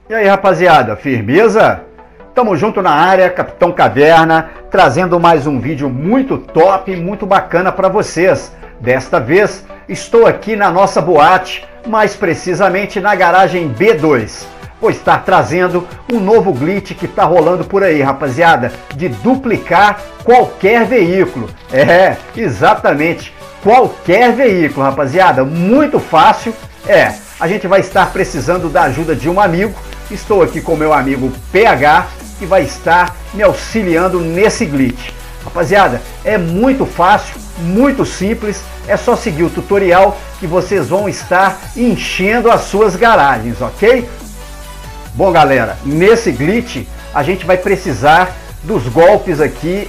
E aí, rapaziada, firmeza? Tamo junto na área, Capitão Caverna, trazendo mais um vídeo muito top, muito bacana para vocês. Desta vez, estou aqui na nossa boate, mais precisamente na garagem B2. Vou estar trazendo um novo glitch que tá rolando por aí, rapaziada, de duplicar qualquer veículo. É, exatamente, qualquer veículo, rapaziada, muito fácil. A gente vai estar precisando da ajuda de um amigo. Estou aqui com meu amigo PH, que vai estar me auxiliando nesse glitch. Rapaziada, é muito fácil, muito simples, é só seguir o tutorial que vocês vão estar enchendo as suas garagens, ok? Bom, galera, nesse glitch a gente vai precisar dos golpes aqui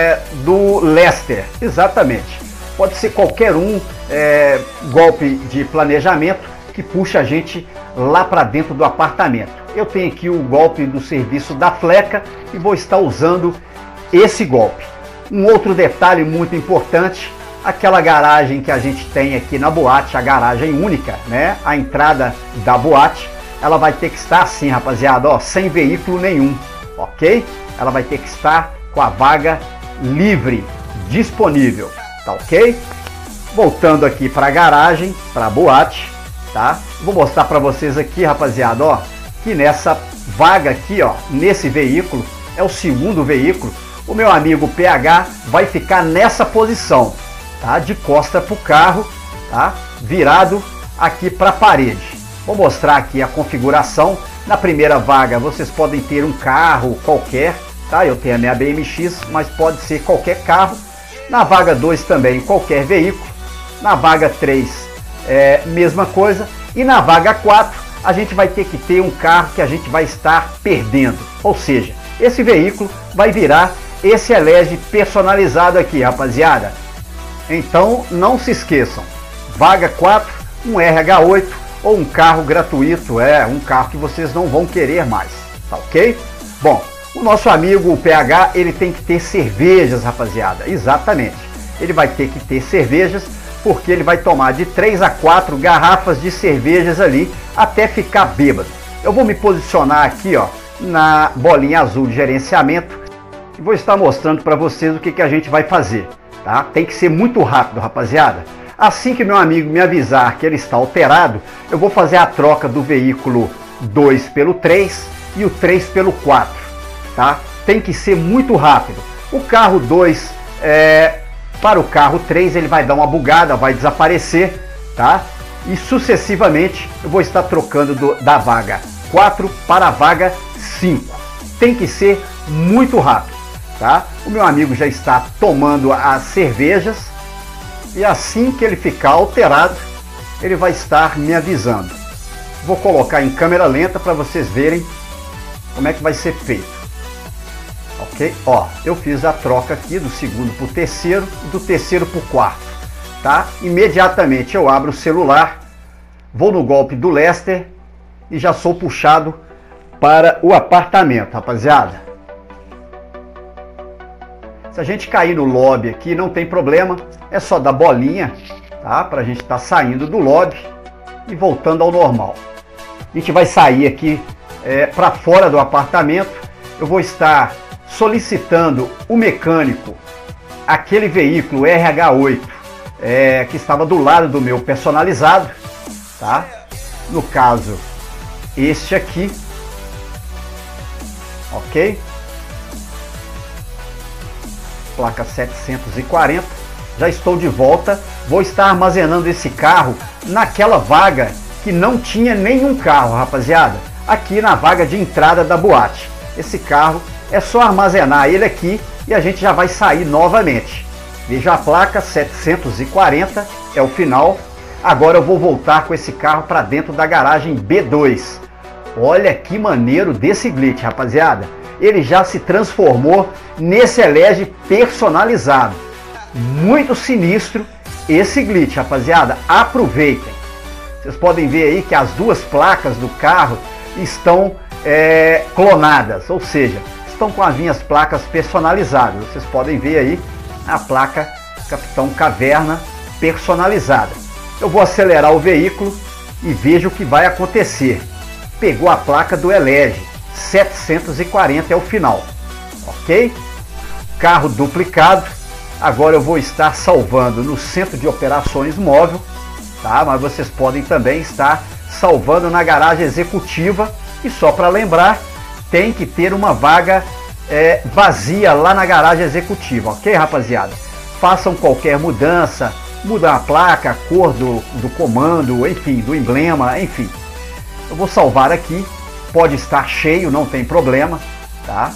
do Lester, exatamente. Pode ser qualquer um, golpe de planejamento que puxa a gente lá para dentro do apartamento. Eu tenho aqui o golpe do serviço da fleca e vou estar usando esse golpe. Um outro detalhe muito importante, aquela garagem que a gente tem aqui na boate, a garagem única, né? A entrada da boate, ela vai ter que estar assim, rapaziada, ó, sem veículo nenhum, ok? Ela vai ter que estar com a vaga livre, disponível, tá ok? Voltando aqui para a garagem, para a boate, tá? Vou mostrar para vocês aqui, rapaziada, ó, que nessa vaga aqui, ó, nesse veículo, é o segundo veículo, o meu amigo PH vai ficar nessa posição, tá? De costa pro carro, tá? Virado aqui para a parede. Vou mostrar aqui a configuração. Na primeira vaga vocês podem ter um carro qualquer, tá? Eu tenho a minha BMX, mas pode ser qualquer carro. Na vaga 2 também qualquer veículo. Na vaga 3 mesma coisa. E na vaga 4 a gente vai ter que ter um carro que a gente vai estar perdendo. Ou seja, esse veículo vai virar esse Elege personalizado aqui, rapaziada. Então não se esqueçam. Vaga 4, um RH8 ou um carro gratuito. Um carro que vocês não vão querer mais. Tá ok? Bom, o nosso amigo o PH, ele tem que ter cervejas, rapaziada. Exatamente. Ele vai ter que ter cervejas, porque ele vai tomar de 3 a 4 garrafas de cervejas ali até ficar bêbado. Eu vou me posicionar aqui, ó, na bolinha azul de gerenciamento e vou estar mostrando para vocês o que a gente vai fazer, tá? Tem que ser muito rápido, rapaziada. Assim que meu amigo me avisar que ele está alterado, eu vou fazer a troca do veículo 2 pelo 3 e o 3 pelo 4, tá? Tem que ser muito rápido. O carro 2 para o carro 3 ele vai dar uma bugada, vai desaparecer, tá? E sucessivamente eu vou estar trocando da vaga 4 para a vaga 5. Tem que ser muito rápido, tá? O meu amigo já está tomando as cervejas e assim que ele ficar alterado, ele vai estar me avisando. Vou colocar em câmera lenta para vocês verem como é que vai ser feito. Ok? Ó, eu fiz a troca aqui do segundo para o terceiro e do terceiro para o quarto, tá? Imediatamente eu abro o celular, vou no golpe do Lester e já sou puxado para o apartamento, rapaziada. Se a gente cair no lobby aqui, não tem problema, é só dar bolinha, tá? Para a gente estar saindo do lobby e voltando ao normal. A gente vai sair aqui para fora do apartamento. Eu vou estar solicitando o mecânico, aquele veículo RH8 que estava do lado do meu personalizado, tá? No caso, este aqui, ok? Placa 740. Já estou de volta. Vou estar armazenando esse carro naquela vaga que não tinha nenhum carro, rapaziada. Aqui na vaga de entrada da boate. Esse carro é só armazenar ele aqui e a gente já vai sair novamente. Veja a placa 740, é o final. Agora eu vou voltar com esse carro para dentro da garagem B2. Olha que maneiro desse glitch, rapaziada. Ele já se transformou nesse Elege personalizado. Muito sinistro esse glitch, rapaziada. Aproveitem. Vocês podem ver aí que as duas placas do carro estão clonadas, ou seja, estão com as minhas placas personalizadas. Vocês podem ver aí a placa Capitão Caverna personalizada. Eu vou acelerar o veículo e vejo o que vai acontecer. pegou a placa do Elege, 740 é o final, ok? Carro duplicado, agora eu vou estar salvando no Centro de Operações Móvel, tá? Mas vocês podem também estar salvando na garagem executiva, e só para lembrar, tem que ter uma vaga vazia lá na garagem executiva, ok, rapaziada? Façam qualquer mudança, mudar a placa, a cor do comando, enfim, do emblema, enfim. Eu vou salvar aqui, pode estar cheio, não tem problema, tá?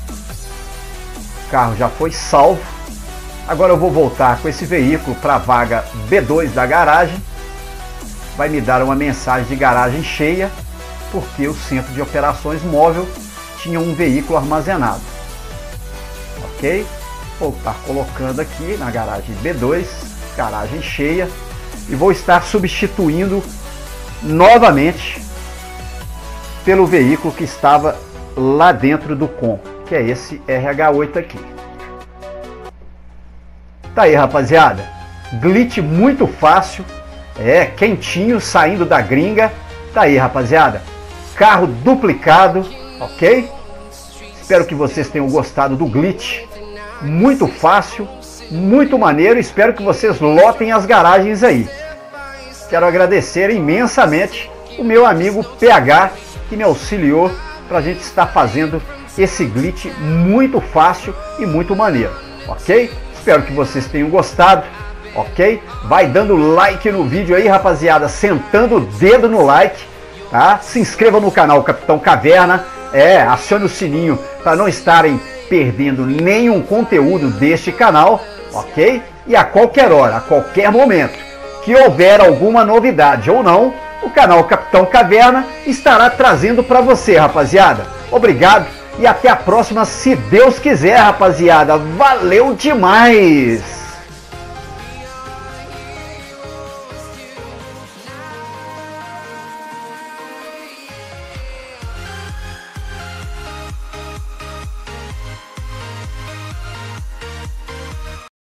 O carro já foi salvo. Agora eu vou voltar com esse veículo para a vaga B2 da garagem. Vai me dar uma mensagem de garagem cheia, porque o Centro de Operações Móvel tinha um veículo armazenado. Ok? Vou estar colocando aqui na garagem B2, garagem cheia, e vou estar substituindo novamente pelo veículo que estava lá dentro do COM, que é esse RH8 aqui. Tá aí, rapaziada, glitch muito fácil, quentinho, saindo da gringa. Tá aí, rapaziada, carro duplicado, ok? Espero que vocês tenham gostado do glitch, muito fácil, muito maneiro. Espero que vocês lotem as garagens aí. Quero agradecer imensamente o meu amigo PH, que me auxiliou para a gente estar fazendo esse glitch muito fácil e muito maneiro, ok? Espero que vocês tenham gostado, ok? Vai dando like no vídeo aí, rapaziada, sentando o dedo no like, tá? Se inscreva no canal Capitão Caverna, acione o sininho para não estarem perdendo nenhum conteúdo deste canal, ok? E a qualquer hora, a qualquer momento que houver alguma novidade ou não, o canal Capitão Caverna estará trazendo para você, rapaziada. Obrigado e até a próxima, se Deus quiser, rapaziada. Valeu demais!